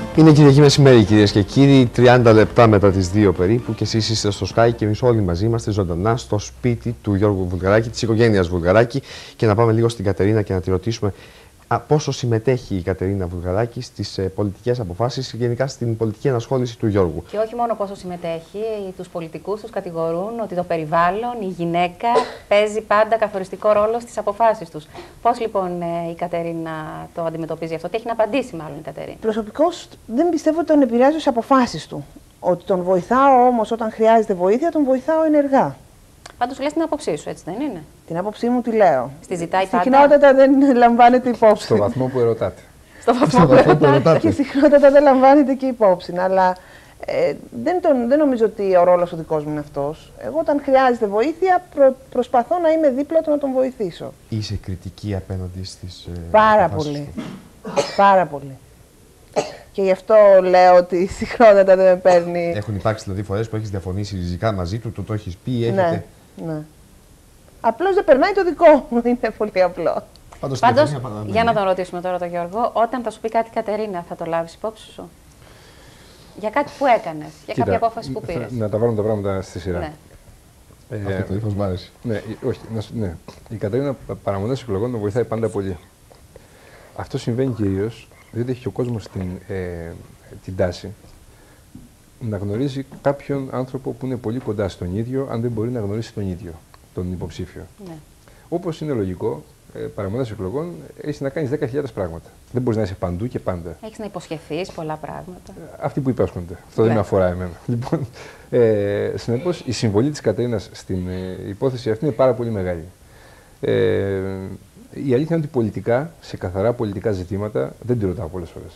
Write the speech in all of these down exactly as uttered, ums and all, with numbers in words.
Είναι Κυριακή μεσημέρι, κυρίες και κύριοι, τριάντα λεπτά μετά τις δύο περίπου, και εσείς είστε στο Sky και εμείς όλοι μαζί είμαστε ζωντανά στο σπίτι του Γιώργου Βουλγαράκη, της οικογένειας Βουλγαράκη. Και να πάμε λίγο στην Κατερίνα και να τη ρωτήσουμε α, πόσο συμμετέχει η Κατερίνα Βουλγαράκη στις ε, πολιτικές αποφάσεις, γενικά στην πολιτική ενασχόληση του Γιώργου. Και όχι μόνο πόσο συμμετέχει, τους πολιτικούς τους κατηγορούν ότι το περιβάλλον, η γυναίκα παίζει πάντα καθοριστικό ρόλο στις αποφάσεις τους. Πώς λοιπόν ε, η Κατερίνα το αντιμετωπίζει αυτό, τι έχει να απαντήσει μάλλον η Κατερίνα? Προσωπικώς δεν πιστεύω ότι τον επηρεάζει στις αποφάσεις του. Ότι τον βοηθάω όμως όταν χρειάζεται βοήθεια, τον βοηθάω ενεργά. Πάντως λες την άποψή σου, έτσι δεν είναι? Την άποψή μου τη λέω. Στη ζητάει πάντα. Συχνότατα δεν λαμβάνεται υπόψη. Στο βαθμό που ερωτάτε. Στο βαθμό που ερωτάτε. Και συχνότατα δεν λαμβάνεται και υπόψη. Αλλά ε, δεν, τον, δεν νομίζω ότι ο ρόλος ο δικός μου είναι αυτός. Εγώ όταν χρειάζεται βοήθεια προ, προσπαθώ να είμαι δίπλα του να τον βοηθήσω. Είσαι κριτική απέναντι στις ε, Πάρα πολύ. Πάρα πολύ. Και γι' αυτό λέω ότι συχνότατα δεν με παίρνει. Έχουν υπάρξει δηλαδή φορές που έχεις διαφωνήσει ριζικά μαζί του, του το έχεις πει, έχετε. Ναι, ναι. Απλώς δεν περνάει το δικό μου, είναι πολύ απλό. Πάντως, Πάντως για να τον ρωτήσουμε τώρα τον Γιώργο, όταν θα σου πει κάτι η Κατερίνα, θα το λάβεις υπόψη σου? Για κάτι που έκανες, για Κοίτα, κάποια απόφαση που πήρες. Να τα βάλουμε τα πράγματα στη σειρά. Ναι. Ε, Αυτό το ύφος μ' άρεσε. Ναι, όχι, ναι. Η Κατερίνα παραμονές εκλογών τον βοηθάει πάντα πολύ. Αυτό συμβαίνει κυρίως διότι έχει και ο κόσμος την, ε, την τάση να γνωρίζει κάποιον άνθρωπο που είναι πολύ κοντά στον ίδιο, αν δεν μπορεί να γνωρίσει τον ίδιο, τον υποψήφιο. Ναι. Όπως είναι λογικό, ε, παραμονές εκλογών έχει να κάνεις δέκα χιλιάδες πράγματα. Δεν μπορείς να είσαι παντού και πάντα. Έχεις να υποσχεθείς πολλά πράγματα. Αυτοί που υπόσχονται. Αυτό Ναι. δεν με αφορά εμένα. Λοιπόν, ε, συνεπώς, η συμβολή της Κατερίνας στην ε, υπόθεση αυτή είναι πάρα πολύ μεγάλη. Ε, η αλήθεια είναι ότι πολιτικά, σε καθαρά πολιτικά ζητήματα, δεν τη ρωτάω πολλές φορές.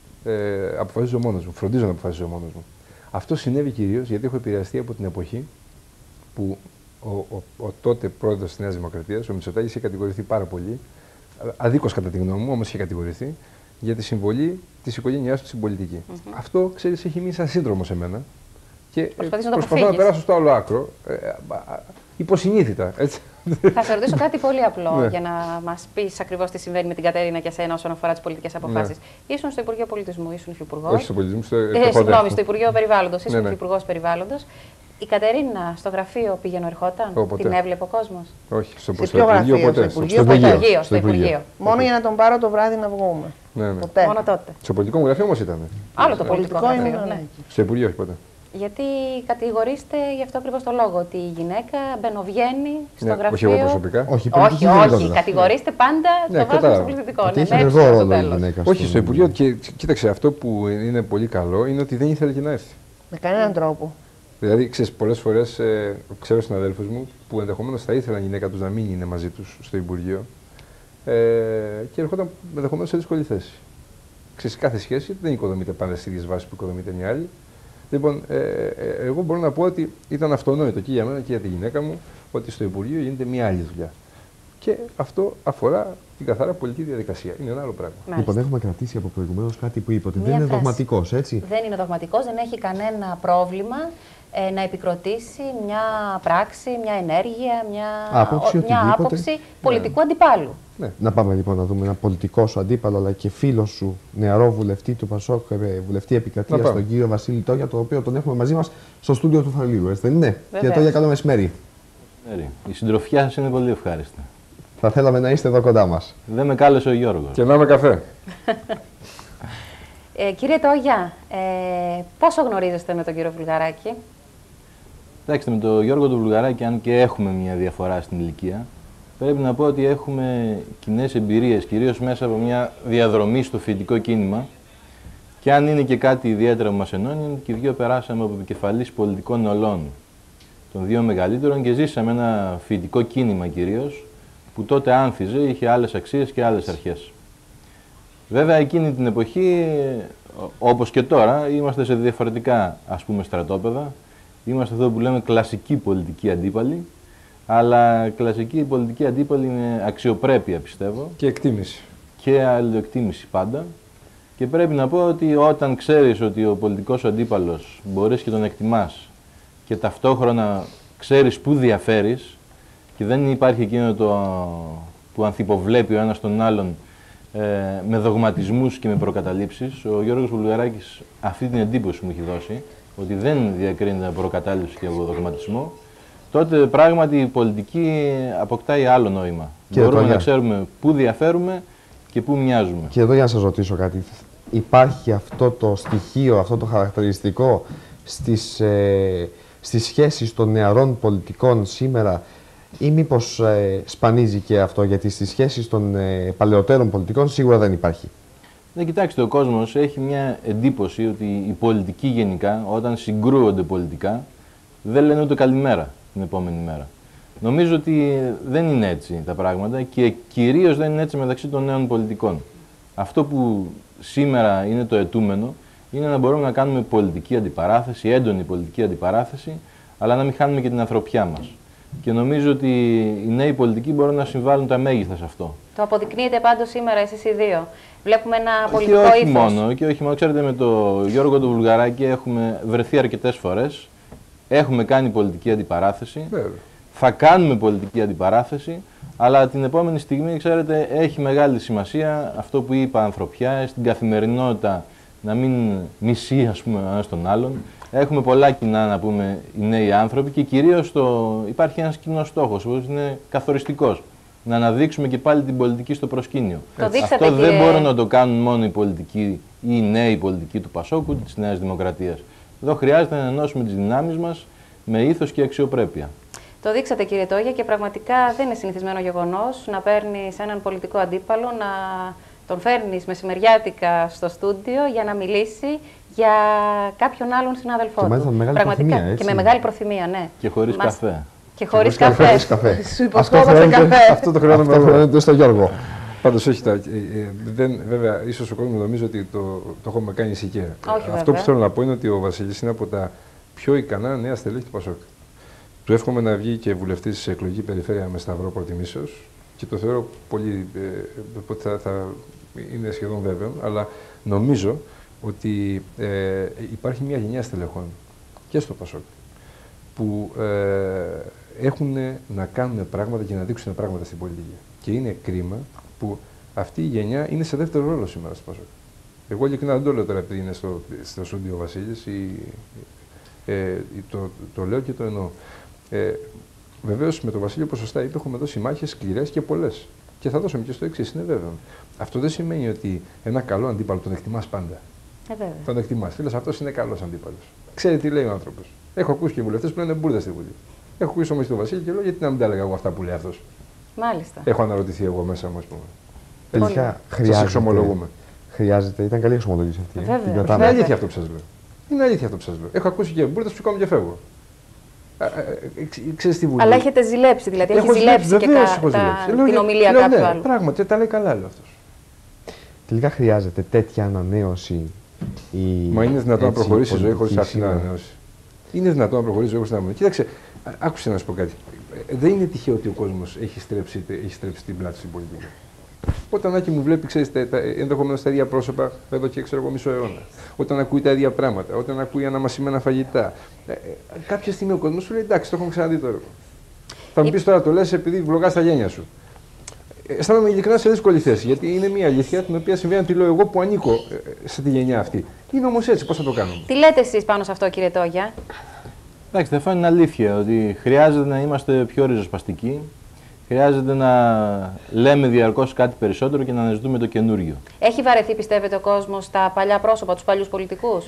Ε, αποφασίζω μόνος μου, φροντίζω να αποφασίζω μόνος μου. Αυτό συνέβη κυρίως γιατί έχω επηρεαστεί από την εποχή που ο, ο, ο τότε πρόεδρος της Νέας Δημοκρατίας, ο Μητσοτάκης, είχε κατηγορηθεί πάρα πολύ, αδίκως κατά τη γνώμη μου, όμως είχε κατηγορηθεί, για τη συμβολή της οικογένειάς του στην πολιτική. Mm-hmm. Αυτό, ξέρεις, έχει μείνει σαν σύνδρομο σε μένα και προσπαθώ να, να περάσω στο άλλο άκρο, ε, υποσυνείδητα, έτσι. Θα σε ρωτήσω κάτι πολύ απλό Ναι. για να μας πεις ακριβώς τι συμβαίνει με την Κατερίνα και εσένα όσον αφορά τις πολιτικές αποφάσεις. Ναι. Ήσουν στο Υπουργείο Πολιτισμού, ήσουν υφυπουργός. Όχι στο πολιτισμό, στο ε, Συγγνώμη, στο Υπουργείο Περιβάλλοντος, ήσουν ναι, ναι. υφυπουργός Περιβάλλοντος. Η Κατερίνα στο γραφείο πήγαινε ερχόταν, Ω, ποτέ. την έβλεπε ο κόσμος? Όχι, στο, Σε στο ποιο Υπουργείο γραφείο, ποτέ. στο Στο, Υπουργείο, στο Στο Υπουργείο. Υπουργείο, στο Υπουργείο. Μόνο για να τον πάρω το βράδυ να βγούμε. Ναι, ναι. Ποτέ. Μόνο τότε. Στο πολιτικό μου γραφείο όμως ήταν. Άλλο το πολιτικό Πολιτικό γραφείο. είναι, Ναι. Στο Υπουργείο, όχι ποτέ. Γιατί κατηγορείστε γι' αυτό ακριβώς το λόγο, ότι η γυναίκα μπαινοβγαίνει στο Ναι, γραφείο. όχι εγώ προσωπικά. Όχι, Όχι, όχι. Κατηγορείστε πάντα Ναι, το βάζουμε κατάλαβα. στο πληθυντικό. Ότι Ναι, έχει μέχρι ενεργό στο ρόλο η τέλος. γυναίκα. Όχι, στο Υπουργείο. Και κοίταξε, αυτό που είναι πολύ καλό είναι ότι δεν ήθελε και να έρθει. Με κανέναν τρόπο. Δηλαδή, ξέρεις, πολλές φορές ε, ξέρω συναδέλφους μου που ενδεχομένως θα ήθελαν η γυναίκα τους να μην είναι μαζί τους στο Υπουργείο ε, και ερχόταν ενδεχομένως σε δύσκολη θέση. Ξέρεις, κάθε σχέση δεν οικοδομείται πάντα στις ίδιες βάσεις που οικοδομείται μια άλλη. Λοιπόν, ε, ε, εγώ μπορώ να πω ότι ήταν αυτονόητο και για μένα και για τη γυναίκα μου ότι στο Υπουργείο γίνεται μια άλλη δουλειά. Και αυτό αφορά την καθαρά πολιτική διαδικασία. Είναι ένα άλλο πράγμα. Λοιπόν, έχουμε κρατήσει από προηγουμένως κάτι που είπε, ότι Μία δεν είναι φράση. δογματικός, έτσι. Δεν είναι δογματικός, δεν έχει κανένα πρόβλημα ε, να επικροτήσει μια πράξη, μια ενέργεια, μια Άποψη, ο- μια οτιδήποτε. άποψη πολιτικού αντιπάλου. Ναι. Να πάμε λοιπόν να δούμε ένα πολιτικό σου αντίπαλο, αλλά και φίλο σου, νεαρό βουλευτή του Πασόκ, ε, βουλευτή επικρατεία, Να πάμε. τον κύριο Βασίλη Τόγια, το οποίο τον έχουμε μαζί μας στο στούντιο του Θαλίου, έτσι δεν είναι? Βεβαίως. Κύριε Τόγια, καλό μεσημέρι. Η συντροφιά σας είναι πολύ ευχάριστη. Θα θέλαμε να είστε εδώ κοντά μας. Δεν με κάλεσε ο Γιώργος. Και να είμαι καφέ. Ε, κύριε Τόγια, ε, πόσο γνωρίζεστε με τον κύριο Βουλγαράκη? Κοιτάξτε, με τον Γιώργο του Βουλγαράκη, αν και έχουμε μια διαφορά στην ηλικία, πρέπει να πω ότι έχουμε κοινές εμπειρίες, κυρίως μέσα από μια διαδρομή στο φοιτητικό κίνημα. Και αν είναι και κάτι ιδιαίτερο που μας ενώνει, είναι και οι δύο περάσαμε από επικεφαλής πολιτικών ολών των δύο μεγαλύτερων και ζήσαμε ένα φοιτητικό κίνημα κυρίως, που τότε άνθιζε, είχε άλλες αξίες και άλλες αρχές. Βέβαια, εκείνη την εποχή, όπως και τώρα, είμαστε σε διαφορετικά, ας πούμε, στρατόπεδα. Είμαστε αυτό που λέμε κλασική πολιτική αντίπαλη, αλλά κλασική πολιτική αντίπαλη είναι αξιοπρέπεια, πιστεύω. Και εκτίμηση. Και αλληλοεκτίμηση πάντα. Και πρέπει να πω ότι όταν ξέρεις ότι ο πολιτικός σου αντίπαλος μπορείς και τον εκτιμάς και ταυτόχρονα ξέρεις πού διαφέρεις και δεν υπάρχει εκείνο το που ανθυποβλέπει ο ένας τον άλλον ε, με δογματισμούς και με προκαταλήψεις. Ο Γιώργος Βουλγαράκης αυτή την εντύπωση μου έχει δώσει, ότι δεν διακρίνεται από προκατάληψη και από δογματισμό. Τότε πράγματι η πολιτική αποκτάει άλλο νόημα. Και Μπορούμε εδώ, να ξέρουμε πού διαφέρουμε και πού μοιάζουμε. Και εδώ για να σας ρωτήσω κάτι. Υπάρχει αυτό το στοιχείο, αυτό το χαρακτηριστικό στις, ε, στις σχέσεις των νεαρών πολιτικών σήμερα, ή μήπως ε, σπανίζει και αυτό, γιατί στις σχέσεις των ε, παλαιότερων πολιτικών σίγουρα δεν υπάρχει? Ναι, κοιτάξτε, ο κόσμος έχει μια εντύπωση ότι οι πολιτικοί γενικά, όταν συγκρούονται πολιτικά, δεν λένε ούτε καλημέρα την επόμενη μέρα. Νομίζω ότι δεν είναι έτσι τα πράγματα και κυρίως δεν είναι έτσι μεταξύ των νέων πολιτικών. Αυτό που σήμερα είναι το αιτούμενο είναι να μπορούμε να κάνουμε πολιτική αντιπαράθεση, έντονη πολιτική αντιπαράθεση, αλλά να μην χάνουμε και την ανθρωπιά μας. Και νομίζω ότι οι νέοι πολιτικοί μπορούν να συμβάλλουν τα μέγιστα σε αυτό. Το αποδεικνύετε πάντως σήμερα εσείς οι δύο. Βλέπουμε ένα Και πολιτικό όχι ήθος. μόνο, και όχι μόνο. Ξέρετε, με τον Γιώργο του Βουλγαράκη έχουμε βρεθεί αρκετές φορές. Έχουμε κάνει πολιτική αντιπαράθεση. Βέβαια. Θα κάνουμε πολιτική αντιπαράθεση. Αλλά την επόμενη στιγμή, ξέρετε, έχει μεγάλη σημασία αυτό που είπα, ανθρωπιά, στην καθημερινότητα να μην μισεί, ας πούμε, ο ένας τον άλλον. Έχουμε πολλά κοινά να πούμε οι νέοι άνθρωποι και κυρίως το... υπάρχει ένας κοινός στόχος, που είναι καθοριστικός. Να αναδείξουμε και πάλι την πολιτική στο προσκήνιο. Το δείξατε, αυτό δεν κύριε... μπορούν να το κάνουν μόνο οι πολιτικοί ή οι νέοι πολιτικοί του Πασόκου, της Νέας Δημοκρατίας. Εδώ χρειάζεται να ενώσουμε τις δυνάμεις μας με ήθος και αξιοπρέπεια. Το δείξατε, κύριε Τόγια, και πραγματικά δεν είναι συνηθισμένο γεγονός να παίρνεις έναν πολιτικό αντίπαλο, να τον φέρνεις μεσημεριάτικα στο στούντιο για να μιλήσει για κάποιον άλλον συνάδελφό Και του. με μεγάλη Πραγματικά. προθυμία, έτσι. Και με μεγάλη προθυμία, ναι. Και χωρίς Μας... καφέ. Και χωρίς Χωρίς καφέ. χωρίς καφέ. Σου Αυτό υποσχόμαστε χρειάζεται- καφέ. Αυτό το χρειάζομαι Αυτό εγώ. χρειάζεται στο Γιώργο. Πάντως όχι, τα, ε, ε, δεν, βέβαια, ίσως ο κόσμος νομίζει ότι το, το έχουμε κάνει ησυχία. Όχι, Αυτό βέβαια. που θέλω να πω είναι ότι ο Βασίλης είναι από τα πιο ικανά νέα στελέχη του Πασόκ. Του εύχομαι να βγει και βουλευτής σε εκλογική περιφέρεια με σταυρό προτιμήσεως και το θεωρώ πολύ, ε, ότι θα, θα είναι σχεδόν βέβαιο, αλλά νομίζω ότι ε, υπάρχει μια γενιά στελεχών και στο Πασόκ που ε, έχουν να κάνουν πράγματα και να δείξουν πράγματα στην πολιτική. Και είναι κρίμα που αυτή η γενιά είναι σε δεύτερο ρόλο σήμερα στο Πασόκ. Εγώ ειλικρινά δεν το λέω τώρα επειδή είναι στο, στο στούντιο ο Βασίλης, ή, ε, το, το λέω και το εννοώ. Ε, βεβαίως με τον Βασίλη, όπως σωστά είπε, έχουμε δώσει μάχες σκληρές και πολλές. Και θα δώσουμε και στο εξής, είναι βέβαιο. Αυτό δεν σημαίνει ότι ένα καλό αντίπαλο τον εκτιμάς πάντα. Ε, βέβαια. Τον εκτιμάς. Φίλος, αυτός είναι καλός αντίπαλος. Ξέρει τι λέει ο άνθρωπος. Έχω ακούσει και βουλευτές που λένε μπουρδα στη Βουλή. Έχω ακούσει όμως τον Βασίλη και λέω γιατί να μην τα έλεγα εγώ αυτά που λέει αυτός. Μάλιστα. Έχω αναρωτηθεί εγώ μέσα μου, ας πούμε. Τελικά Σας χρειάζεται. εξομολογούμε. Χρειάζεται. Ήταν καλή εξομολόγηση αυτή. ε. Βέβαια. Την Είναι κρατάμε. αλήθεια αυτό που σας λέω. Είναι αλήθεια αυτό που σας λέω. Έχω ακούσει και μπουρδες που σηκώνω και φεύγω. Ε, ε, ε, ξέρεις τι Βουλή. Αλλά έχετε ζηλέψει, δηλαδή Έχω έχει ζηλέψει και βεβαίως κα... έχω τα... ζηλέψει. Λέω, την για- ομιλία λέω, κάποιου ναι, άλλου. Πράγματι, τα λέει καλά λέει αυτός. Τελικά χρειάζεται τέτοια ανανέωση. Η, Μα είναι δυνατόν να έτσι, προχωρήσει η ζωή πολιτική χωρίς αυτή την σήμερα. ανανέωση. Είναι δυνατόν να προχωρήσει η ζωή χωρίς την ανανέωση. Κοίταξε, α- άκουσε να σου πω κάτι. Ε, Δεν είναι τυχαίο ότι ο κόσμος έχει στρέψει, έχει στρέψει την πλάτη στην πολιτική. Όταν Άκη μου βλέπει, ξέρεις, τα, τα, ενδεχομένως τα ίδια πρόσωπα εδώ και ξέρω εγώ μισό αιώνα. Όταν ακούει τα ίδια πράγματα, όταν ακούει αναμασιμένα φαγητά. Ε, ε, κάποια στιγμή ο κόσμος σου λέει εντάξει, το έχουμε ξαναδεί τώρα. Θα μου πει τώρα το λες επειδή βλογάς τα γένια σου. Ε, αισθάνομαι ειλικρινά σε δύσκολη θέση. Γιατί είναι μια αλήθεια την οποία συμβαίνει να τη λέω εγώ που ανήκω ε, σε τη γενιά αυτή. Είναι όμως έτσι, πώς θα το κάνουμε. Τι λέτε εσείς πάνω σε αυτό, κύριε Τόγια? Εντάξει, αυτό είναι αλήθεια ότι χρειάζεται να είμαστε πιο ριζοσπαστικοί. Χρειάζεται να λέμε διαρκώς κάτι περισσότερο και να αναζητούμε το καινούριο. Έχει βαρεθεί, πιστεύετε, ο κόσμος στα παλιά πρόσωπα, τους παλιούς πολιτικούς?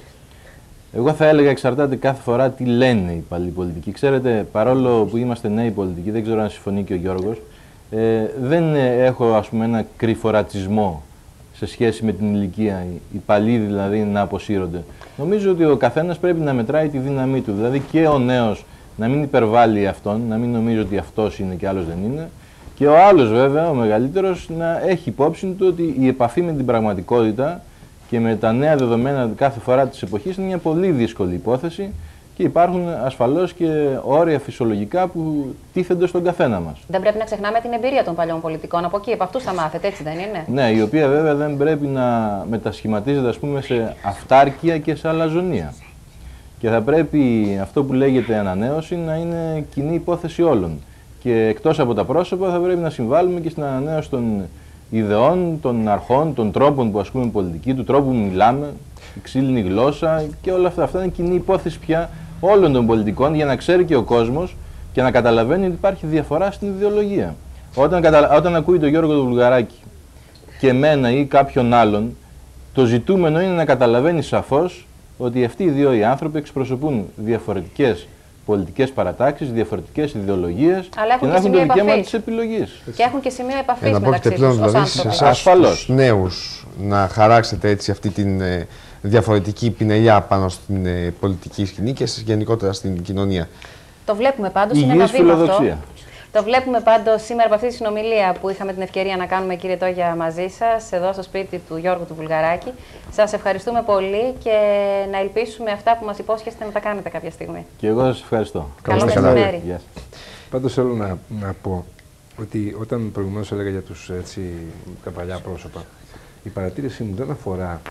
Εγώ θα έλεγα εξαρτάται κάθε φορά τι λένε οι παλιοί πολιτικοί. Ξέρετε, παρόλο που είμαστε νέοι πολιτικοί, δεν ξέρω αν συμφωνεί και ο Γιώργος, ε, δεν έχω ας πούμε ένα κρυφορατσισμό σε σχέση με την ηλικία, οι παλιοί δηλαδή να αποσύρονται. Νομίζω ότι ο καθένας πρέπει να μετράει τη δύναμή του. Δηλαδή και ο νέος να μην υπερβάλλει αυτόν, να μην νομίζει ότι αυτός είναι και άλλος δεν είναι. Και ο άλλος βέβαια, ο μεγαλύτερος, να έχει υπόψη του ότι η επαφή με την πραγματικότητα και με τα νέα δεδομένα κάθε φορά της εποχής είναι μια πολύ δύσκολη υπόθεση και υπάρχουν ασφαλώς και όρια φυσιολογικά που τίθενται στον καθένα μας. Δεν πρέπει να ξεχνάμε την εμπειρία των παλιών πολιτικών. Από εκεί, από αυτούς θα μάθετε, έτσι δεν είναι? Ναι, η οποία βέβαια δεν πρέπει να μετασχηματίζεται ας πούμε, σε αυτάρκεια και σε αλαζονία. Και θα πρέπει αυτό που λέγεται ανανέωση να είναι κοινή υπόθεση όλων. Και εκτός από τα πρόσωπα θα πρέπει να συμβάλλουμε και στην ανανέωση των ιδεών, των αρχών, των τρόπων που ασκούμε πολιτική, του τρόπου που μιλάμε, η ξύλινη γλώσσα και όλα αυτά. Αυτά είναι κοινή υπόθεση πια όλων των πολιτικών για να ξέρει και ο κόσμος και να καταλαβαίνει ότι υπάρχει διαφορά στην ιδεολογία. Όταν, κατα... Όταν ακούει τον Γιώργο τον Βουλγαράκη και εμένα ή κάποιον άλλον, το ζητούμενο είναι να καταλαβαίνει σαφώς ότι αυτοί οι δύο οι άνθρωποι εξυπροσωπούν διαφορετικές πολιτικές παρατάξεις, διαφορετικές ιδεολογίες και να έχουν το δικαίωμα της επιλογής. Και έχουν και σημείο επαφής ε, μεταξύ τους πλέον, ως δηλαδή, άνθρωποι. σε εσάς τους νέους να χαράξετε έτσι αυτή την ε, διαφορετική πινελιά πάνω στην ε, πολιτική σκηνή και γενικότερα στην κοινωνία. Το βλέπουμε πάντως, είναι ένα βήμα αυτό. Το βλέπουμε πάντως σήμερα από αυτή τη συνομιλία που είχαμε την ευκαιρία να κάνουμε, κύριε Τόγια, μαζί σας, εδώ στο σπίτι του Γιώργου του Βουλγαράκη. Σας ευχαριστούμε πολύ και να ελπίσουμε αυτά που μας υπόσχεστε να τα κάνετε κάποια στιγμή. Και εγώ σας ευχαριστώ. Καλό μεσημέρι. Πάντως θέλω να, να πω ότι όταν προηγουμένως έλεγα για τους, έτσι, τα παλιά πρόσωπα, η παρατήρησή μου δεν αφορά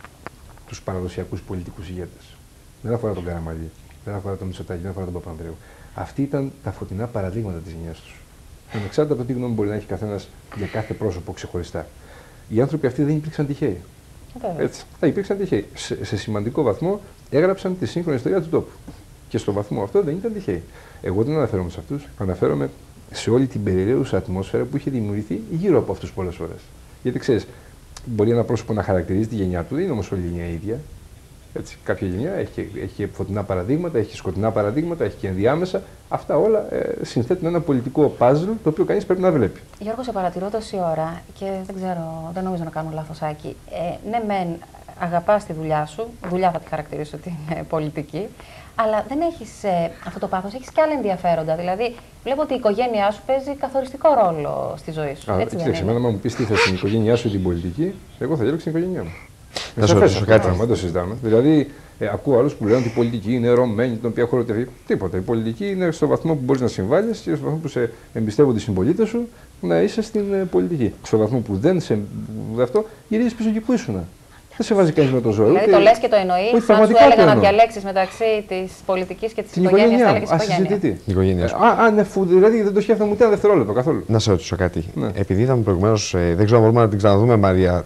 τους παραδοσιακούς πολιτικούς ηγέτες. Δεν αφορά τον Καραμαλή, δεν αφορά τον Μητσοτάκη, δεν αφορά τον Παπανδρέου. Αυτοί ήταν τα φωτεινά παραδείγματα της γενιάς τους. Ανεξάρτητα από το τι γνώμη μπορεί να έχει καθένας για κάθε πρόσωπο ξεχωριστά. Οι άνθρωποι αυτοί δεν υπήρξαν τυχαίοι. Έτσι. Θα υπήρξαν τυχαίοι. Σε, σε σημαντικό βαθμό έγραψαν τη σύγχρονη ιστορία του τόπου. Και στο βαθμό αυτό δεν ήταν τυχαίοι. Εγώ δεν αναφέρομαι σε αυτούς. Αναφέρομαι σε όλη την περιραίουσα ατμόσφαιρα που είχε δημιουργηθεί γύρω από αυτούς πολλές φορές. Γιατί ξέρεις, μπορεί ένα πρόσωπο να χαρακτηρίζει τη γενιά του, δεν είναι όμως όλη η γενιά ίδια. Έτσι, κάποια γενιά έχει, έχει φωτεινά παραδείγματα, έχει σκοτεινά παραδείγματα, έχει και ενδιάμεσα. Αυτά όλα ε, συνθέτουν ένα πολιτικό παζλ το οποίο κανείς πρέπει να βλέπει. Γιώργο, σε παρατηρώ τόση ώρα και δεν ξέρω, δεν νομίζω να κάνω λάθος, Άκη. Ε, ναι, μεν αγαπάς τη δουλειά σου, δουλειά θα τη χαρακτηρίσω την ε, πολιτική, αλλά δεν έχεις ε, αυτό το πάθος, έχεις και άλλα ενδιαφέροντα. Δηλαδή, βλέπω ότι η οικογένειά σου παίζει καθοριστικό ρόλο στη ζωή σου. Α, έτσι δεν είναι? Εμένα, μου πει τι θες στην οικογένειά σου ή την πολιτική, εγώ θα διάλεξω την οικογένειά μου. Να σου ρωτήσω κάτι. Δεν το συζητάμε. Δηλαδή, ε, ακούω άλλους που λένε ότι η πολιτική είναι ρωμένη, την οποία χωροτεύει. Τίποτα. Η πολιτική είναι στο βαθμό που μπορείς να συμβάλλεις και στο βαθμό που σε εμπιστεύονται οι συμπολίτες σου να είσαι στην ε, πολιτική. Στο βαθμό που δεν σε αυτό, γυρίζεις πίσω εκεί που ήσουν. Δεν σε βάζει κανείς με το ζώο. Δηλαδή το λες και το εννοείς. Αν σου έλεγα να διαλέξεις μεταξύ της πολιτικής και της οικογένειας, θα έλεγες οικογένεια. Α, ναι, δηλαδή δεν το σκέφτομαι ούτε ένα δευτερόλεπτο καθόλου. Να σε ρωτήσω κάτι. Ναι. Επειδή είδαμε προηγουμένως, δεν ξέρω αν μπορούμε να την ξαναδούμε, Μαρία,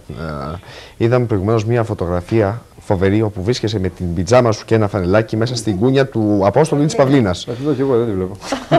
είδαμε προηγουμένως μία φωτογραφία φοβερή όπου βρίσκεσαι με την πιτζάμα σου και ένα φανελάκι μέσα στην κούνια του Απόστολου ή της Παυλίνας. Αυτό και εγώ δεν τη βλέπω.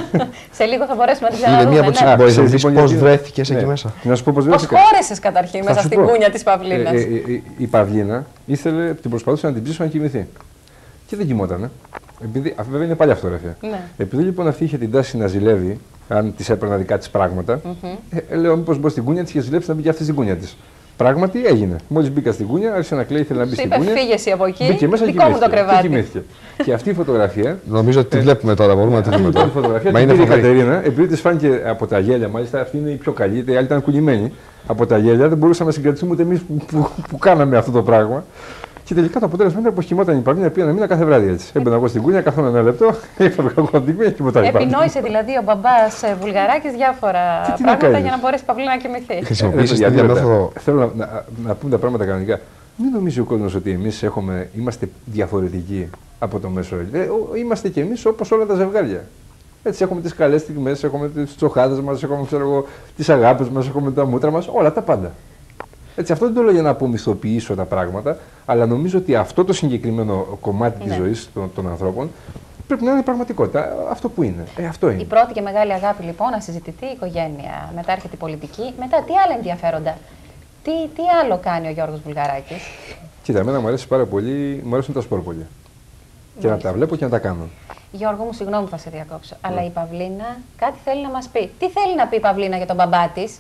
Σε λίγο θα μπορέσουμε να την ξαναδούμε. Είναι μία από τις που μπορείς να πεις πώς βρέθηκες εκεί μέσα. Να σου πω πώς βρέθηκα. Πώς χώρεσες καταρχήν μέσα στην κούνια της Παυλίνας. Η Παυλίνα ήθελε, την προσπαθούσε να την ψήσω να κοιμηθεί. Και δεν κοιμότανε. Επειδή, βέβαια είναι παλιά φωτογραφία. Ναι. Επειδή λοιπόν αυτή είχε την τάση να ζηλεύει, αν τη έπαιρνα δικά τη πράγματα, mm-hmm. ε, λέω μήπως μπω στην κούνια τη και ζηλέψει να μπει και αυτή στην κούνια τη. Πράγματι έγινε. Μόλις μπήκα στην κούνια, άρχισε να κλαίει, ήθελε να μπει στην κούνια. Φύγεσαι από εκεί. Μπήκε μέσα δικό μου το κρεβάτι. Και κοιμήθηκε. Και αυτή η φωτογραφία. Νομίζω ότι τη βλέπουμε τώρα, μπορούμε να τη δούμε τώρα. Αυτή η φωτογραφία την πήρε η Κατερίνα, επειδή τη φάνηκε από τα γέλια, μάλιστα αυτή είναι η πιο καλή, η άλλη ήταν κουνημένη. Από τα γέλια δεν μπορούσαμε να συγκρατήσουμε ούτε εμείς που, που, που κάναμε αυτό το πράγμα. Και τελικά το αποτέλεσμα ήταν πως κοιμόταν η Παυλίνα, πήγα να μήνα κάθε βράδυ έτσι. Έμπαινα εγώ στην κούνια, καθόμουν ένα λεπτό, έφευγα εγώ από την κούνια και κοιμόταν η Παυλίνα. Επινόησε δηλαδή ο μπαμπάς Βουλγαράκης διάφορα τι, τι πράγματα για να μπορέσει η Παυλίνα να κοιμηθεί. Χρησιμοποίησες την ίδια μέθοδο. Θέλω να, να, να πούμε τα πράγματα κανονικά. Μην νομίζει ο κόσμος ότι εμείς είμαστε διαφορετικοί από το μέσο όρο. Είμαστε κι εμείς όπως όλα τα ζευγάρια. Έτσι, έχουμε τις καλές στιγμές, έχουμε τις τσοχάδες μας, έχουμε τις αγάπες μας, έχουμε τα μούτρα μας, όλα τα πάντα. Έτσι, αυτό δεν το λέω για να απομυθοποιήσω τα πράγματα, αλλά νομίζω ότι αυτό το συγκεκριμένο κομμάτι ναι. της ζωής των, των ανθρώπων πρέπει να είναι πραγματικότητα. Αυτό που είναι. Ε, αυτό είναι. Η πρώτη και μεγάλη αγάπη λοιπόν να συζητηθεί η οικογένεια. Μετά έρχεται η πολιτική. Μετά τι άλλα ενδιαφέροντα. Τι, τι άλλο κάνει ο Γιώργος Βουλγαράκης. Κοίτα, εμένα μου αρέσει πάρα πολύ, μου αρέσουν τα σπορ πολύ. Και να τα βλέπω και να τα κάνω. Γιώργο μου, συγγνώμη που θα σε διακόψω, αλλά η Παυλίνα κάτι θέλει να μας πει. Τι θέλει να πει η Παυλίνα για τον μπαμπά της.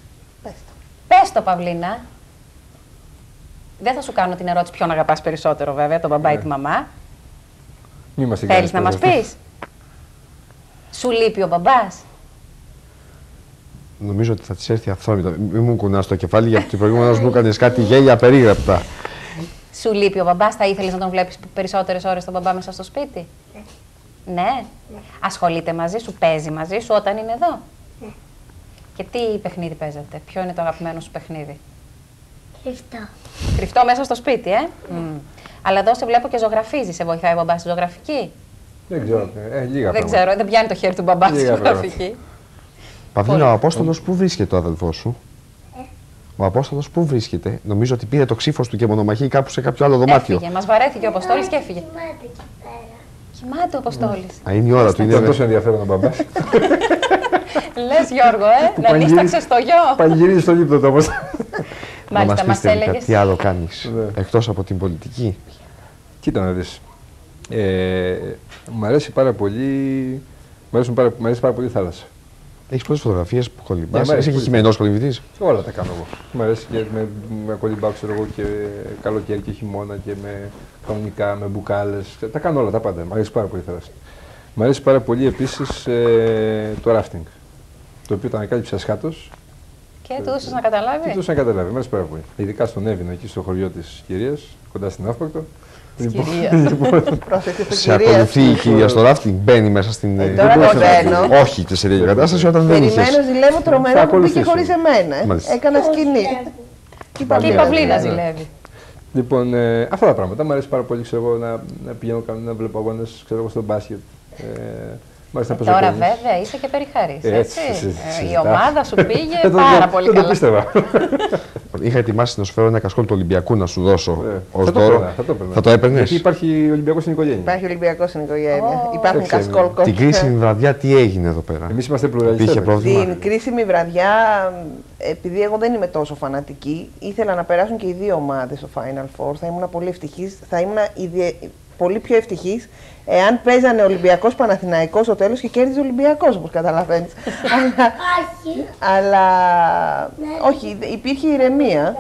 Πες το, Παυλίνα. Δεν θα σου κάνω την ερώτηση ποιον αγαπάς περισσότερο, βέβαια, τον μπαμπά ή τη μαμά. Θέλεις να μας πεις. Σου λείπει ο μπαμπάς. Νομίζω ότι θα της έρθει αυθόρμητα. Μην μου κουνάς το κεφάλι, γιατί προηγουμένως μου έκανες κάτι γέλια απερίγραπτα. Σου λείπει ο μπαμπάς, θα ήθελες να τον βλέπεις περισσότερες ώρες τον μπαμπά μέσα στο σπίτι. Ναι. ναι. Ασχολείται μαζί σου, παίζει μαζί σου όταν είναι εδώ. Ναι. Και τι παιχνίδι παίζετε, ποιο είναι το αγαπημένο σου παιχνίδι. Κρυφτό. Κρυφτό μέσα στο σπίτι, ε. Mm. Mm. Αλλά εδώ σε βλέπω και ζωγραφίζει, σε βοηθάει ο μπαμπάς στη ζωγραφική. Δεν ξέρω, ε, λίγα Δεν ξέρω, δεν πιάνει το χέρι του μπαμπά στη ζωγραφική. Παυλίνα, ο Απόστολος πού βρίσκεται το αδελφό σου. Ε, Ο Απόστολος πού βρίσκεται? Νομίζω ότι πήρε το ξύφος του και μονομαχεί κάπου σε κάποιο άλλο δωμάτιο. Έφυγε, μας βαρέθηκε ο Αποστόλης και έφυγε. Κοιμάται ο Αποστόλης. Α, είναι η ώρα του. Είναι τόσο ενδιαφέρον ο μπαμπάς. Λες Γιώργο, ε, να νύσταξες στο γιο. Πανηγυρίζει στο γήπεδο όμως. Μάλιστα, μας έλεγες. Τι άλλο κάνεις, Ναι. εκτός από την πολιτική? Κοίτα να δεις. Ε, μ' αρέσει πάρα πολύ, μ' αρέσουν πάρα, μ' αρέσει πάρα πολύ η θάλασσα. Έχεις πολλές φωτογραφίες που κολυμπάς. Ναι, μ' αρέσει Είσαι πολύ. χειμερινός κολυμβητής? Όλα τα κάνω εγώ. Μ' αρέσει και με, με κολυμπάω, ξέρω εγώ, και καλοκαίρι και χειμώνα και με κανονικά, με μπουκάλες. Τα κάνω όλα τα πάντα. Μ' αρέσει πάρα πολύ η θάλασσα. Μ' αρέσει πάρα πολύ επίσης ε, το rafting. Το οποίο το ανακάλυψε ασχάτως. Και του έδωσες να καταλάβει. Και τόσο να καταλάβει. Μ' αρέσει πάρα πολύ. Ειδικά στον Εύηνο, εκεί στο χωριό της κυρίας, κοντά στην Αύπακτο. Της Λοιπόν, κυρίας. Πρόσεχε Σε στην κυρία. ακολουθεί η κυρία στο ράφτινγκ, μπαίνει μέσα στην. Ε, ε, τώρα δεν δεν μπαίνω. Όχι σε τέτοια κατάσταση όταν δεν είχες. Περιμένω, ζηλεύω Θα τρομερά που μπήκε ακολουθήσω. χωρίς εμένα. ε. Μάλιστα. Έκανα σκηνή. Και Και η η Παυλίνα. Παυλίνα ναι. ζηλεύει. Λοιπόν, ε, αυτά τα πράγματα. Μ' αρέσει πάρα πολύ, ξέρω εγώ, να, να πηγαίνω να βλέπω αγώνες, ξέρω εγώ, στο μπάσκετ. Ε, μ' αρέσει να παίζω Τώρα τένις. βέβαια είσαι και περιχαρής, Ε, έτσι. έτσι, συ- Ε, Η συζητάς. ομάδα σου πήγε Δεν το- πάρα δεν- πολύ δεν το καλά. πίστευα. Είχα ετοιμάσει να σου φέρω ένα κασκόλ του Ολυμπιακού να σου δώσω Ε, ως θα το δώρο. έπαιρνα, θα το έπαιρνα. Θα το έπαιρνες? Γιατί υπάρχει Ολυμπιακός στην οικογένεια. Υπάρχει Ολυμπιακό στην οικογένεια. Ω. Υπάρχουν Δεν ξέρω. κασκόλ Την κρίσιμη βραδιά τι έγινε εδώ πέρα? Εμείς είμαστε πλουραλιστές. Υπήρχε βέβαια. πρόβλημα? Την κρίσιμη βραδιά, επειδή εγώ δεν είμαι τόσο φανατική, ήθελα να περάσουν και οι δύο ομάδες στο Final Four. Θα ήμουν πολύ ευτυχής. Θα ήμουν ιδιαι... πολύ πιο ευτυχής εάν παίζανε Ολυμπιακός Παναθηναϊκός στο τέλος και κέρδιζε ο Ολυμπιακός, όπως καταλαβαίνεις. αλλά, αλλά όχι, υπήρχε ηρεμία.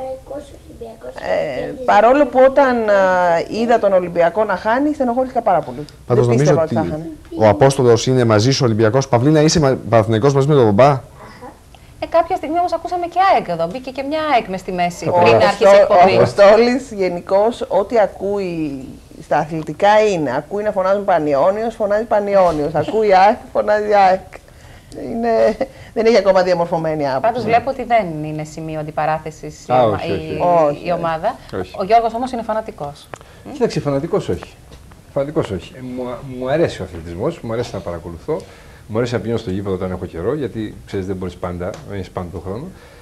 Ε, παρόλο που όταν α, είδα τον Ολυμπιακό να χάνει, στενοχώρηθηκα πάρα πολύ. Πάντως Δεν νομίζω πίστευα ότι ότι θα χάνε. ο Απόστολος είναι μαζί σου Ολυμπιακός. Παυλίνα, είσαι μα- Παναθηναϊκός μαζί με τον μπαμπά? Ε, κάποια στιγμή όμως ακούσαμε και ΑΕΚ εδώ. Μπήκε και μια ΑΕΚ μες στη μέση Θα πριν πω. αρχίσει η Ο εκπομπή. Αποστόλης γενικώς ό,τι ακούει στα αθλητικά είναι. Ακούει να φωνάζουν Πανιόνιος, φωνάζει Πανιόνιος. Ακούει ΑΕΚ, φωνάζει ΑΕΚ. Είναι, δεν έχει ακόμα διαμορφωμένη άποψη. Πάντως βλέπω ότι δεν είναι σημείο αντιπαράθεσης η, Α, ομα- όχι, όχι. η- Όχι, η όχι. ομάδα. Όχι. Ο Γιώργος όμως είναι φανατικός. Κοίταξε, φανατικός όχι. Φανατικός όχι. Ε, μου, μου αρέσει ο αθλητισμός, μου αρέσει να παρακολουθώ. Μου αρέσει να πηγαίνω στο γήπεδο όταν έχω καιρό, γιατί ξέρεις δεν μπορείς πάντα, δεν έχεις πάντα τον χρόνο.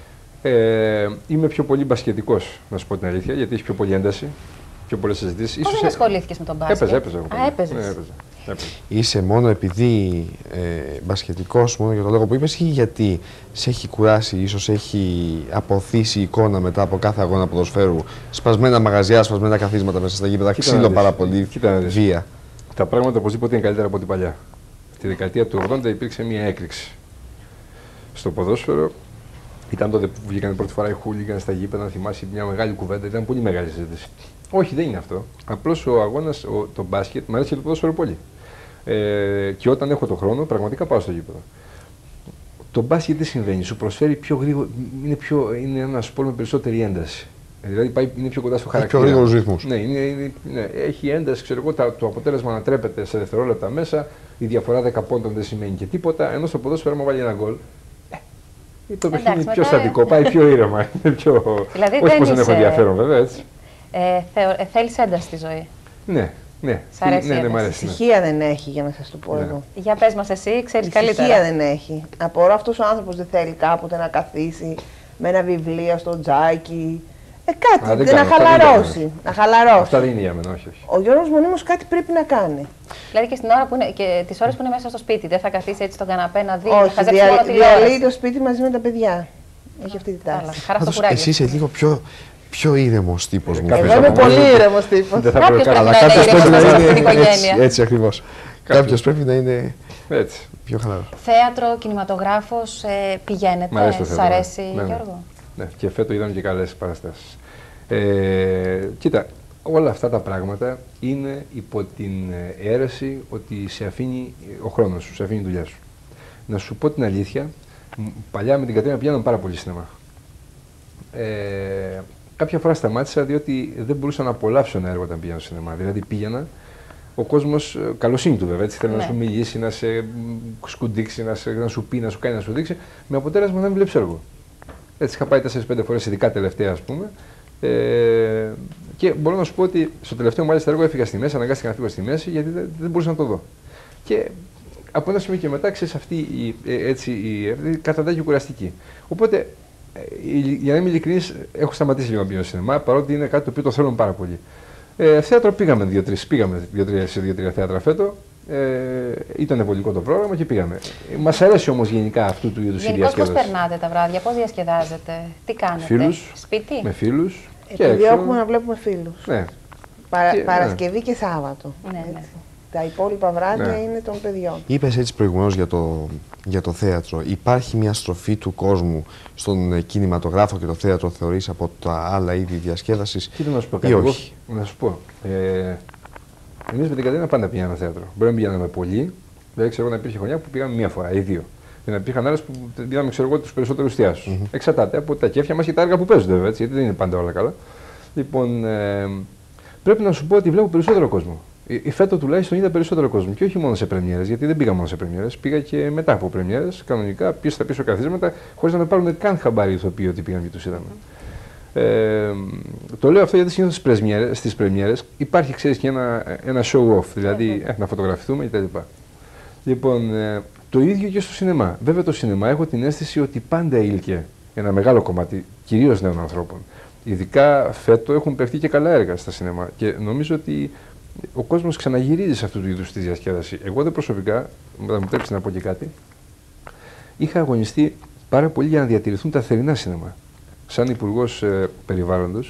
Ε, είμαι πιο πολύ μπασκετικός, να σου πω την αλήθεια, γιατί έχει πιο πολύ ένταση, πιο πολλές συζητήσεις. Πώς δεν ασχολήθηκες με τον μπάσκετ? Έπαιζα, έπαιζα. εγώ Α, πολύ. έπαιζες. Ναι, έπαιζα. έπαιζα. Είσαι μόνο επειδή ε, μπασκετικός, μόνο για τον λόγο που είπες, ή γιατί σε έχει κουράσει, ίσως έχει αποθήσει η εικόνα μετά από κάθε αγώνα ποδοσφαίρου, σπασμένα μαγαζιά, σπασμένα καθίσματα μέσα στα γήπεδα, Κοίτα να ξύλο δεις. πάρα πολύ, Κοίτα να δεις. βία? Τα πράγματα οπωσδήποτε είναι καλύτερα από ό,τι παλιά. Στη δεκαετία του ογδόντα υπήρξε μια έκρηξη στο ποδόσφαιρο. Ήταν τότε που βγήκαν πρώτη φορά οι χούλιγκαν στα γήπεδα, να θυμάσαι μια μεγάλη κουβέντα, ήταν πολύ μεγάλη συζήτηση. Όχι, δεν είναι αυτό. Απλώς ο αγώνας, ο, το μπάσκετ, μου αρέσει και το ποδόσφαιρο πολύ. Ε, και όταν έχω τον χρόνο, πραγματικά πάω στο γήπεδο. Το μπάσκετ τι συμβαίνει, σου προσφέρει πιο γρήγορο, είναι, πιο, είναι ένα σπορ με περισσότερη ένταση. Δηλαδή πάει, είναι πιο κοντά στο Έχει χαρακτήρα. πιο γρήγορους ρυθμούς. Ναι, είναι, είναι, ναι, έχει ένταση, ξέρω εγώ, τα- το αποτέλεσμα ανατρέπεται σε δευτερόλεπτα μέσα, η διαφορά δέκα πόντων δεν σημαίνει και τίποτα, ενώ στο ποδόσφαιρο, άμα βάλει ένα γκολ, ε, το παιχνίδι είναι πιο μετά, στατικό, ε, πάει πιο ήρεμα. Είναι πιο... Δηλαδή Όχι δεν πως δεν έχω είσαι- ενδιαφέρον, βέβαια, έτσι. Ε, θεω, ε, θέλεις ένταση στη ζωή. Ναι, ναι. Σ' αρέσει ναι, η ναι, μ' ένταση. αρέσει. Ναι. Ησυχία δεν έχει, για να σας το πω Ναι. εγώ. Για πες μας εσύ, ξέρεις Ησυχία καλύτερα. δεν έχει. Απορώ αυτός ο άνθρωπος δεν θέλει κάποτε να καθίσει με ένα βιβλίο στο τζάκι. Ε, κάτι, Α, δεν να κάνω, αυτά δεν χαλαρώσει. κάνω. Να χαλαρώσει. Αυτά δεν είναι για μένα, όχι, όχι. Ο Γιώργος μονίμως κάτι πρέπει να κάνει. Δηλαδή και, στην ώρα που είναι, και τις ώρες που είναι μέσα στο σπίτι, δεν θα καθίσει έτσι στον καναπέ να δει, να Όχι, χαζέψει δια, μόνο διαλύει τηλεόραση. το σπίτι μαζί με τα παιδιά. Έχει αυτή τη Καλά, τάση. χαρά στο Πάντως, κουράγιο. εσύ είσαι λίγο πιο, πιο ήρεμος τύπος μου. κάποιος Εγώ είμαι από πολύ μόνο του- ήρεμος τύπος. Δεν θα Κάποιος πρέπει πρέπει Αλλά να είναι κάποιος πρέπει ήρεμος να μέσα στην είναι έτσι, οικογένεια. έτσι ακριβώς. Κάποιος πρέπει να είναι Έτσι. πιο χαλαρός. Θέατρο, κινηματογράφος, ε, πηγαίνετε, Μ' αρέσει το σ' θέατρο, αρέσει, ναι. Ναι, ναι. Γιώργο. Ναι, και φέτο είδαμε και καλές παραστάσεις. Ε, κοίτα, όλα αυτά τα πράγματα είναι υπό την ε, αίρεση ότι σε αφήνει ο χρόνος σου, σε αφήνει η δουλειά σου. Να σου πω την αλήθεια, μ, παλιά με την Κατερίνα πηγαίναμε πάρα πολύ σινεμά. Ε, κάποια φορά σταμάτησα διότι δεν μπορούσα να απολαύσω ένα έργο όταν πήγαινα στο σινεμά. Δηλαδή πήγαινα, ο κόσμος, καλοσύνη του βέβαια, έτσι θέλει Ναι. να σου μιλήσει, να σε μ, σκουντίξει, να, σε, να σου πει, να σου κάνει, να σου δείξει, με αποτέλεσμα να μην βλέπεις έργο. Έτσι είχα πάει τέσσερις πέντε φορές, ειδικά τελευταία ας πούμε. Ε, και μπορώ να σου πω ότι στο τελευταίο μάλιστα έργο έφυγα στη μέση, αναγκάστηκα να φύγω στη μέση γιατί δεν, δεν μπορούσα να το δω. Και από ένα σημείο και μετά ξέρεις αυτή η, ε, έτσι, η, ε, καταντά και κουραστική. Οπότε για να είμαι ειλικρινής, έχω σταματήσει λίγο να πηγαίνω σινεμά, παρότι είναι κάτι το οποίο το θέλουν πάρα πολύ. Ε, θέατρο πήγαμε δύο-τρεις, πήγαμε δύο-τρία, σε δύο-τρία θέατρα φέτο. Ε, ήταν βολικό το πρόγραμμα και πήγαμε. Μας αρέσει όμως γενικά αυτού του είδους η διασκέδαση. Γενικώς πώς περνάτε τα βράδια, πώς διασκεδάζετε, τι κάνετε, φίλους, σπίτι? Με φίλους. Επειδή έχουμε να βλέπουμε φίλους. Ναι. Παρα, Και, Παρασκευή ναι. και Σάββατο. Ναι, ναι. Τα υπόλοιπα βράδια ναι. είναι των παιδιών. Είπες έτσι προηγουμένως για το, για το θέατρο. Υπάρχει μια στροφή του κόσμου στον κινηματογράφο και το θέατρο, θεωρείς, από τα άλλα είδη διασκέδασης? Κοίτα να σου πω ή όχι? Να σου πω. Ε, εμείς με την Κατερίνα πάντα πηγαίναμε θέατρο. Μπορεί να πηγαίναμε πολύ. Δηλαδή, ξέρω να υπήρχε χρονιά που πήγαμε μία φορά ή δύο. Και να υπήρχαν άλλες που πήγαμε, ξέρω εγώ, τους περισσότερους θεάσους. Mm-hmm. Εξαρτάται από τα κέφια μας και τα έργα που παίζονται, βέβαια, έτσι, γιατί δεν είναι πάντα όλα καλά. Λοιπόν, ε, πρέπει να σου πω ότι βλέπω περισσότερο κόσμο. Η φέτο τουλάχιστον είδα περισσότερο κόσμο. Και όχι μόνο σε πρεμιέρες, γιατί δεν πήγα μόνο σε πρεμιέρες. Πήγα και μετά από πρεμιέρες, κανονικά, πίσω στα πίσω καθίσματα, χωρίς να με πάρουν καν χαμπάρι οι ηθοποιοί ότι πήγαν και τους είδαμε. Ε, το λέω αυτό γιατί συνήθως στις πρεμιέρες υπάρχει, ξέρεις, και ένα, ένα show off, δηλαδή ε, να φωτογραφηθούμε κτλ. Λοιπόν, ε, το ίδιο και στο σινεμά. Βέβαια, το σινεμά έχω την αίσθηση ότι πάντα ήλκε ένα μεγάλο κομμάτι, κυρίως νέων ανθρώπων. Ειδικά φέτο έχουν παιχτεί και καλά έργα στα σινεμά. Και νομίζω ότι ο κόσμος ξαναγυρίζει σε αυτού του είδους τη διασκέδαση. Εγώ δεν προσωπικά, θα μου τρέψει να πω και κάτι, είχα αγωνιστεί πάρα πολύ για να διατηρηθούν τα θερινά σινεμά. Σαν Υπουργός ε, Περιβάλλοντος,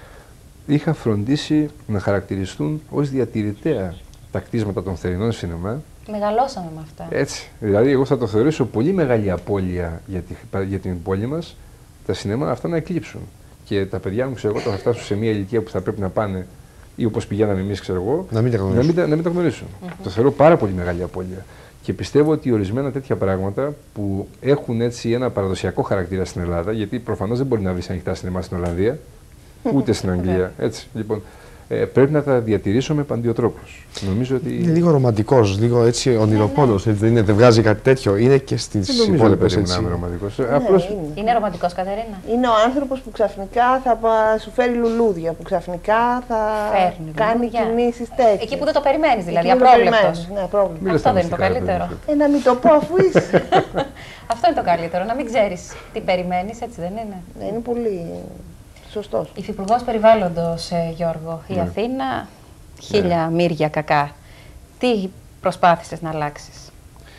είχα φροντίσει να χαρακτηριστούν ως διατηρητέα τα κτίσματα των θερινών σινεμά. Μεγαλώσαμε με αυτά. Έτσι. Δηλαδή, εγώ θα το θεωρήσω πολύ μεγάλη απώλεια για, τη, για την πόλη μας τα σινεμά αυτά να εκλείψουν. Και τα παιδιά μου, ξέρω εγώ, θα φτάσουν σε μια ηλικία που θα πρέπει να πάνε, ή όπως πηγαίναμε εμείς, ξέρω εγώ, να μην τα γνωρίσουν. Να μην, να μην τα γνωρίσουν. Mm-hmm. Το θεωρώ πάρα πολύ μεγάλη απώλεια. Και πιστεύω ότι ορισμένα τέτοια πράγματα που έχουν έτσι ένα παραδοσιακό χαρακτήρα στην Ελλάδα, γιατί προφανώς δεν μπορεί να βρει ανοιχτά σινεμά στην Ολλανδία, ούτε στην Αγγλία. Έτσι. Λοιπόν, ε, πρέπει να τα διατηρήσουμε παντιοτρόπως. Νομίζω ότι. Είναι λίγο ρομαντικός, λίγο έτσι ονειροπόλος. Ναι, ναι. Δεν, δεν βγάζει κάτι τέτοιο. Είναι και στις υπόλοιπες έτσι. Είναι ρομαντικός. Ναι, Απλώς... είναι. είναι ρομαντικός, Κατερίνα. Είναι ο άνθρωπος που ξαφνικά θα σου φέρει λουλούδια, που ξαφνικά θα Φέρνει, κάνει κινήσεις τέτοιες. Εκεί που δεν το περιμένεις, δηλαδή, Εκεί απρόβλεπτος. Ναι, απρόβλεπτος. Αυτό δεν είναι το καλύτερο. Ε, να μην το πω αφού είσαι. Αυτό είναι το καλύτερο, να μην ξέρεις τι περιμένεις, έτσι δεν είναι? Ναι, είναι πολύ σωστός. Υφυπουργός Περιβάλλοντος, ε, Γιώργο, η ναι. Αθήνα, χίλια ναι. μύρια κακά. Τι προσπάθησες να αλλάξεις?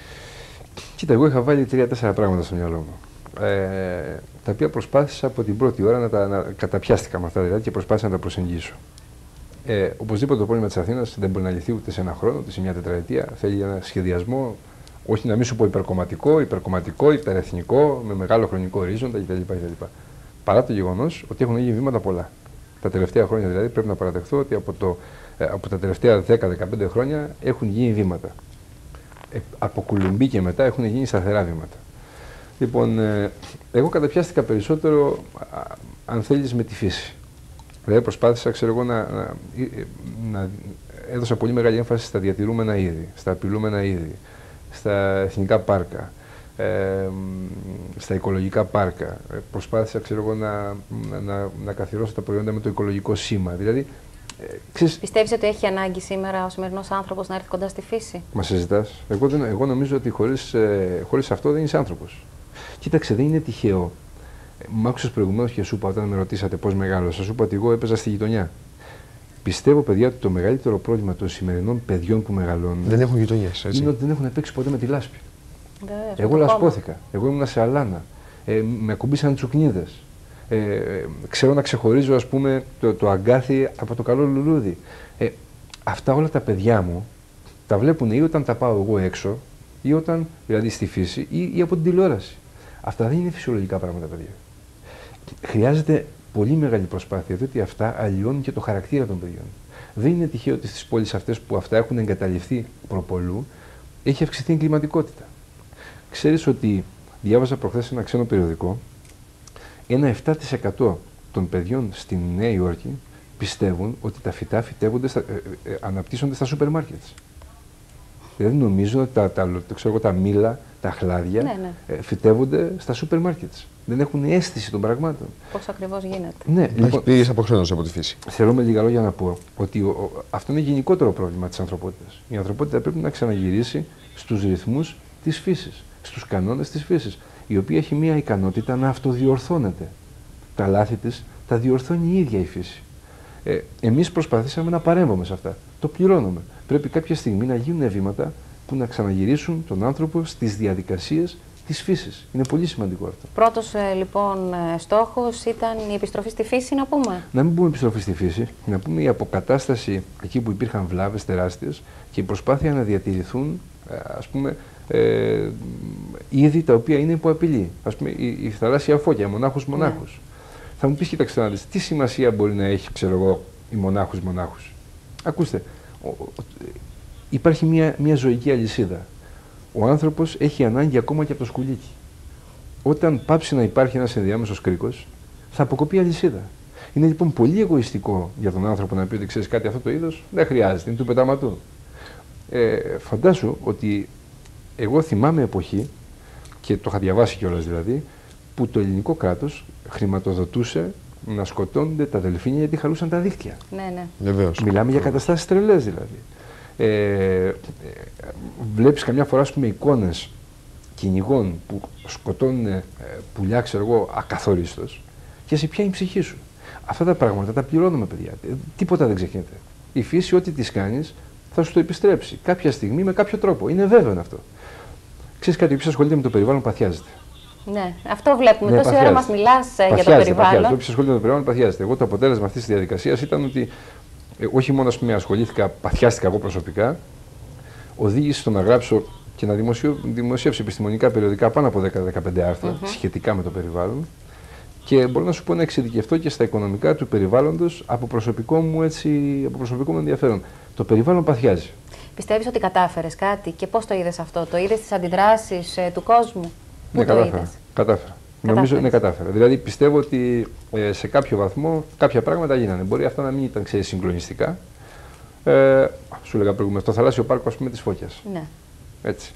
Κοίτα, εγώ είχα βάλει τρία-τέσσερα πράγματα στο μυαλό μου. Ε, τα οποία προσπάθησα από την πρώτη ώρα να τα να, καταπιάστηκα με αυτά δηλαδή και προσπάθησα να τα προσεγγίσω. Ε, οπωσδήποτε το πρόβλημα της Αθήνας δεν μπορεί να λυθεί ούτε σε ένα χρόνο, ούτε σε μια τετραετία. Θέλει ένα σχεδιασμό, όχι να μην σου πω υπερκομματικό, υπερκομματικό, υπερεθνικό, με μεγάλο χρονικό ορίζοντα κτλ. Παρά το γεγονός ότι έχουν γίνει βήματα πολλά. Τα τελευταία χρόνια δηλαδή πρέπει να παραδεχθώ ότι από, το, ε, από τα τελευταία δέκα με δεκαπέντε χρόνια έχουν γίνει βήματα. Ε, από Κουλουμπί και μετά έχουν γίνει σταθερά βήματα. Λοιπόν, ε, εγώ καταπιάστηκα περισσότερο, α, αν θέλεις, με τη φύση. Δηλαδή προσπάθησα, ξέρω εγώ, να, να, να έδωσα πολύ μεγάλη έμφαση στα διατηρούμενα είδη, στα απειλούμενα είδη, στα εθνικά πάρκα, ε, στα οικολογικά πάρκα. Ε, προσπάθησα, ξέρω εγώ, να, να, να, να καθιερώσω τα προϊόντα με το οικολογικό σήμα. Δηλαδή, ε, ξέρεις, πιστεύεις ότι έχει ανάγκη σήμερα ο σημερινός άνθρωπος να έρθει κοντά στη φύση? Μα συζητάς. Εγώ, δεν, εγώ νομίζω ότι χωρίς, ε, χωρίς αυτό δεν είσαι άνθρωπος. Κοίταξε, δεν είναι τυχαίο. Μ' άκουσες προηγουμένως και σου είπα, όταν με ρωτήσατε πώς μεγάλωσα, σου είπα ότι εγώ έπαιζα στη γειτονιά. Πιστεύω, παιδιά, ότι το μεγαλύτερο πρόβλημα των σημερινών παιδιών που μεγαλώνουν δεν έχουν γειτονιές, έτσι. Είναι ότι δεν έχουν παίξει ποτέ με τη λάσπη. Δες, εγώ λασπώθηκα. Εγώ ήμουν σε αλάνα. Ε, με ακουμπήσαν τσουκνίδες. Ε, ε, ξέρω να ξεχωρίζω, ας πούμε, το, το αγκάθι από το καλό λουλούδι. Ε, αυτά όλα τα παιδιά μου τα βλέπουν ή όταν τα πάω εγώ έξω, ή όταν, δηλαδή στη φύση, ή, ή από την τηλεόραση. Αυτά δεν είναι φυσιολογικά πράγματα, παιδιά. Χρειάζεται πολύ μεγάλη προσπάθεια, διότι αυτά αλλοιώνουν και το χαρακτήρα των παιδιών. Δεν είναι τυχαίο ότι στις πόλεις αυτές που αυτά έχουν εγκαταλειφθεί προπολού, έχει αυξηθεί η εγκληματικότητα. Ξέρεις ότι διάβαζα προχθές ένα ξένο περιοδικό, ένα επτά τοις εκατό των παιδιών στη Νέα Υόρκη πιστεύουν ότι τα φυτά φυτεύονται στα, ε, ε, αναπτύσσονται στα σούπερ μάρκετ. Δηλαδή νομίζω ότι τα, τα, ξέρω, τα μήλα, τα χλάδια ναι, ναι. Ε, φυτεύονται στα σούπερ μάρκετ. Δεν έχουν αίσθηση των πραγμάτων. Πώς ακριβώς γίνεται. Ναι, λοιπόν, έχει πλήρης αποξένωση από τη φύση. Θέλω με λίγα λόγια να πω ότι ο, ο, αυτό είναι γενικότερο πρόβλημα της ανθρωπότητας. Η ανθρωπότητα πρέπει να ξαναγυρίσει στους ρυθμούς της φύσης, στους κανόνες της φύσης. η οποία έχει μια ικανότητα να αυτοδιορθώνεται. Τα λάθη της τα διορθώνει η ίδια η φύση. Ε, εμείς προσπαθήσαμε να παρέμβουμε σε αυτά. Το πληρώνουμε. Πρέπει κάποια στιγμή να γίνουν βήματα που να ξαναγυρίσουν τον άνθρωπο στις διαδικασίες της φύσης. Είναι πολύ σημαντικό αυτό. Πρώτος ε, λοιπόν ε, στόχος ήταν η επιστροφή στη φύση, να πούμε. Να μην πούμε επιστροφή στη φύση, να πούμε η αποκατάσταση εκεί που υπήρχαν βλάβες τεράστιες και η προσπάθεια να διατηρηθούν, ας πούμε, ε, είδη τα οποία είναι υπό απειλή. Ας πούμε, η, η θαλάσσια φώκια, οι μονάχους μονάχους. Ναι. Θα μου πεις, κοίταξε να δεις, τι σημασία μπορεί να έχει, ξέρω εγώ, οι μονάχους μονάχους. Ακούστε, ο, ο, υπάρχει μια, μια ζωική αλυσίδα. Ο άνθρωπος έχει ανάγκη ακόμα και από το σκουλίκι. Όταν πάψει να υπάρχει ένας ενδιάμεσος κρίκος, θα αποκοπεί η αλυσίδα. Είναι λοιπόν πολύ εγωιστικό για τον άνθρωπο να πει ότι ξέρεις κάτι, αυτό το είδος δεν χρειάζεται, είναι του πετάματου. Ε, φαντάσου ότι εγώ θυμάμαι εποχή, και το είχα διαβάσει κιόλας δηλαδή, που το ελληνικό κράτος χρηματοδοτούσε να σκοτώνονται τα δελφίνια γιατί χαλούσαν τα δίχτυα. Ναι, ναι. Βεβαίως. Μιλάμε για καταστάσεις τρελές δηλαδή. Ε, ε, βλέπεις καμιά φορά, ας πούμε, εικόνες κυνηγών που σκοτώνουν ε, πουλιά, ξέρω εγώ, ακαθορίστως και σε πιάνει η ψυχή σου. Αυτά τα πράγματα τα πληρώνουμε, παιδιά. Ε, τίποτα δεν ξεχνιέται. Η φύση, ό,τι της κάνεις, θα σου το επιστρέψει κάποια στιγμή με κάποιο τρόπο. Είναι βέβαιο αυτό. Ξέρεις κάτι, όποιος ασχολείται με το περιβάλλον παθιάζεται. Ναι, αυτό βλέπουμε. Ναι, Τόση ώρα μας μιλάς ε, για το περιβάλλον. Όποιος ασχολείται με το περιβάλλον παθιάζεται. Εγώ το αποτέλεσμα αυτής της διαδικασίας ήταν ότι ε, όχι μόνο με ασχολήθηκα, παθιάστηκα εγώ προσωπικά, οδήγησε στο να γράψω και να δημοσιο, δημοσιεύσω επιστημονικά περιοδικά πάνω από δέκα με δεκαπέντε άρθρα mm-hmm. σχετικά με το περιβάλλον. Και μπορώ να σου πω να εξειδικευτώ και στα οικονομικά του περιβάλλοντος από προσωπικό μου, έτσι, από προσωπικό μου ενδιαφέρον. Το περιβάλλον παθιάζει. Πιστεύεις ότι κατάφερες κάτι και πώς το είδες αυτό? Το είδες στις αντιδράσεις ε, του κόσμου? Πού Ναι, το κατάφερα. είδες? Κατάφερα. Νομίζω ναι, κατάφερα. Δηλαδή πιστεύω ότι ε, σε κάποιο βαθμό κάποια πράγματα γίνανε. Μπορεί αυτά να μην ήταν, ξέρεις, συγκλονιστικά. Ε, σου έλεγα προηγουμένως, το θαλάσσιο πάρκο, ας πούμε, της Φώκιας. Ναι. Έτσι.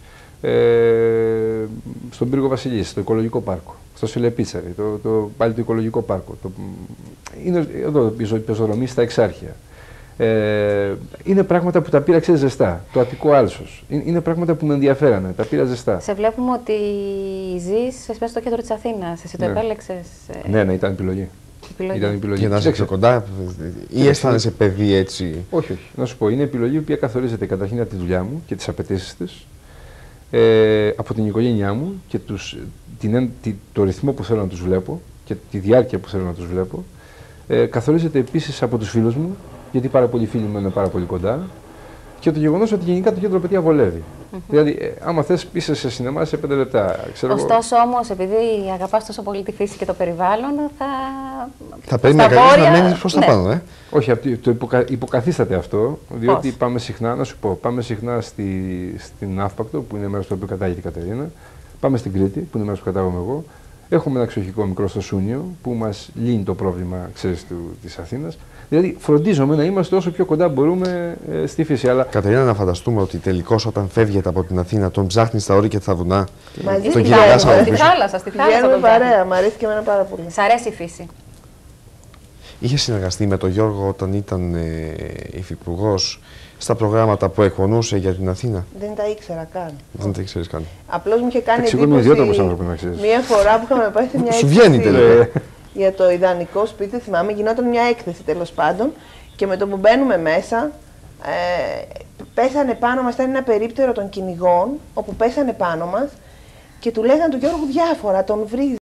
Ε, στον Πύργο Βασιλής, στο οικολογικό πάρκο. Στο Σιλεπίτσαρι, το, το, πάλι το οικολογικό πάρκο. Το, είναι εδώ η πεζοδρομή στα Εξάρχεια. Ε, είναι πράγματα που τα πήρα, ξέρεις, ζεστά. Το Αττικό Άλσος. Είναι, είναι πράγματα που με ενδιαφέρανε. Τα πήρα ζεστά. Σε βλέπουμε ότι ζεις μέσα στο κέντρο της Αθήνας. Εσύ το Ναι. επέλεξες? Ε... Ναι, ναι, ήταν επιλογή. Επιλογή. Ήταν επιλογή. Και να είσαι πιο κοντά, ή αισθάνεσαι παιδί έτσι? Όχι, όχι. Να σου πω, είναι επιλογή που καθορίζεται καταρχήν από τη δουλειά μου και τις απαιτήσεις της, ε, από την οικογένειά μου και τους, την, τη, το ρυθμό που θέλω να τους βλέπω και τη διάρκεια που θέλω να τους βλέπω. Ε, καθορίζεται επίσης από τους φίλους μου, γιατί πάρα πολλοί φίλοι μου είναι πάρα πολύ κοντά. Και το γεγονός ότι γενικά το κέντρο παιδεία βολεύει. Mm-hmm. Δηλαδή, ε, άμα θες, είσαι σε σινεμά σε πέντε λεπτά. Ξέρω Ωστόσο, όμως, επειδή αγαπάς τόσο πολύ τη φύση και το περιβάλλον, θα. Θα περίμενα κανείς να μένεις προς τα ναι. πάνω, ε. Όχι, το υποκα... υποκαθίσταται αυτό, διότι Πώς? πάμε συχνά, να σου πω, πάμε συχνά στη... στην Αύπακτο, που είναι μέρος το οποίο κατάγεται η Κατερίνα, πάμε στην Κρήτη, που είναι μέρος που κατάγομαι εγώ, έχουμε ένα ξοχικό μικρό στο Σούνιο, που μας λύνει το πρόβλημα, ξέρεις, του... της Αθήνας. Δηλαδή, φροντίζομαι να είμαστε όσο πιο κοντά μπορούμε ε, στη φύση. Αλλά... Κατερίνα, να φανταστούμε ότι τελικώς όταν φεύγετε από την Αθήνα, τον ψάχνει στα όρια και στα βουνά. Μαζί τον στη κυνηγάς θάλασσα. από Στη πίσω. θάλασσα, στη θάλασσα. Βγαίνουμε τον παρέα, ψάχνεις. μου αρέσει και εμένα πάρα πολύ. Σ' αρέσει η φύση? Είχε συνεργαστεί με τον Γιώργο όταν ήταν ε, υφυπουργός στα προγράμματα που εκπονούσε για την Αθήνα? Δεν τα ήξερα καν. Δεν τα ήξερες καν. Απλώς μου είχε κάνει Εντάξει, εγώ είμαι εντύπωση ιδιότροπος άνθρωπος, να ξέρεις. μία φορά που είχαμε πάει σε μια Σου βγαίνει έκθεση τελικά. για το ιδανικό σπίτι, θυμάμαι, γινόταν μια έκθεση τέλος πάντων και με το που μπαίνουμε μέσα, ε, πέσανε πάνω μας, ήταν ένα περίπτερο των κυνηγών, όπου πέσανε πάνω μας και του λέγανε του Γιώργου διάφορα, τον βρίζει.